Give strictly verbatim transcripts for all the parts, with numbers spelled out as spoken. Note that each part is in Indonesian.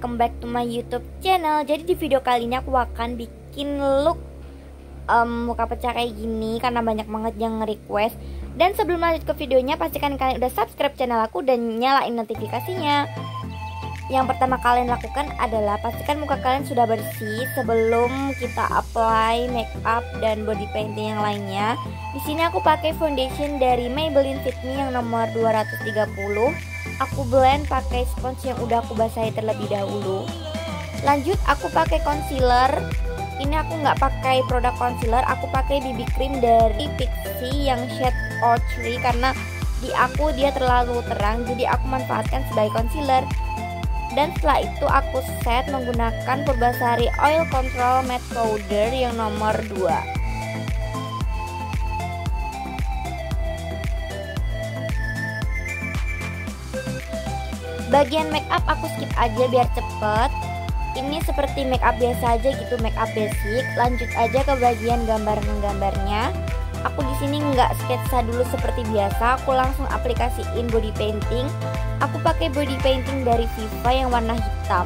welcome back to my YouTube channel. Jadi di video kali ini aku akan bikin look um, muka pecah kayak gini karena banyak banget yang nge-request. Dan sebelum lanjut ke videonya, pastikan kalian udah subscribe channel aku dan nyalain notifikasinya. Yang pertama kalian lakukan adalah pastikan muka kalian sudah bersih sebelum kita apply makeup dan body painting yang lainnya. Di sini aku pakai foundation dari Maybelline Fit Me yang nomor dua ratus tiga puluh. Aku blend pakai sponge yang udah aku basahi terlebih dahulu. Lanjut aku pakai concealer. Ini aku nggak pakai produk concealer, aku pakai B B cream dari Pixi yang shade O tiga karena di aku dia terlalu terang, jadi aku manfaatkan sebagai concealer. Dan setelah itu aku set menggunakan Purbasari Oil Control Matte Powder yang nomor dua. Bagian makeup aku skip aja biar cepet. Ini seperti makeup biasa aja gitu, makeup basic. Lanjut aja ke bagian gambar-menggambarnya. Aku di sini nggak sketsa dulu seperti biasa, aku langsung aplikasiin body painting. Aku pakai body painting dari Viva yang warna hitam.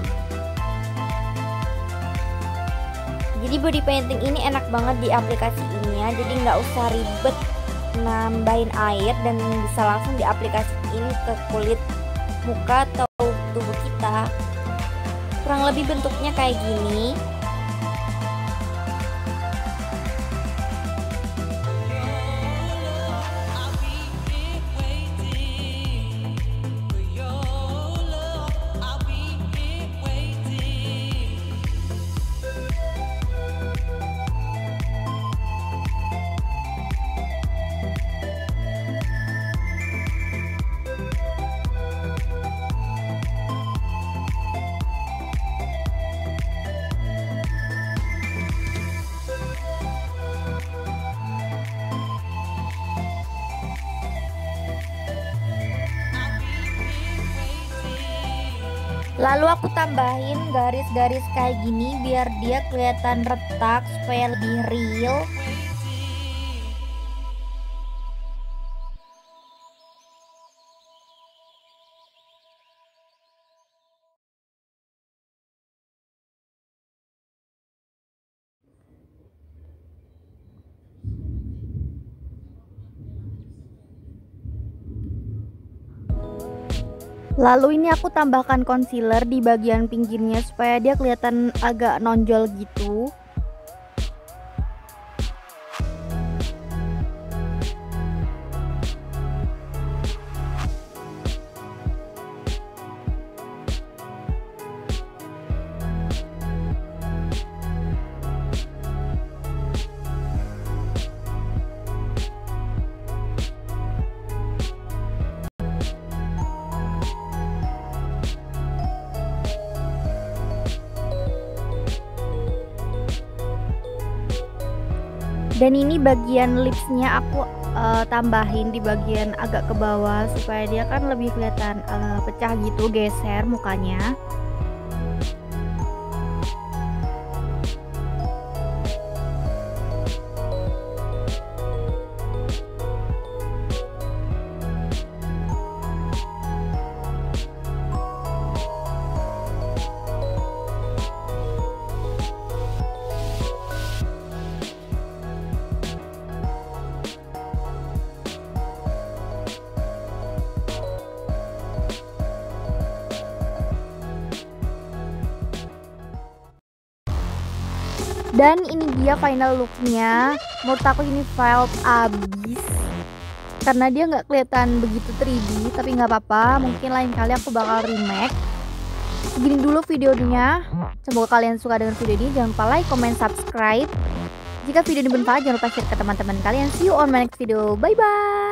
Jadi body painting ini enak banget di aplikasiinnya, jadi nggak usah ribet nambahin air dan bisa langsung diaplikasiin ke kulit muka atau tubuh kita. Kurang lebih bentuknya kayak gini. Lalu aku tambahin garis-garis kayak gini biar dia kelihatan retak supaya lebih real. Lalu ini aku tambahkan concealer di bagian pinggirnya supaya dia kelihatan agak nonjol gitu. Dan ini bagian lipsnya aku uh, tambahin di bagian agak ke bawah supaya dia kan lebih kelihatan uh, pecah gitu, geser mukanya. Dan ini dia final looknya. Menurut aku ini filed abis karena dia nggak kelihatan begitu tiga D, tapi nggak apa-apa, mungkin lain kali aku bakal remake. Segini dulu videonya. Semoga kalian suka dengan video ini. Jangan lupa like, comment, subscribe. Jika video ini bermanfaat, jangan lupa share ke teman-teman kalian. See you on my next video. Bye bye.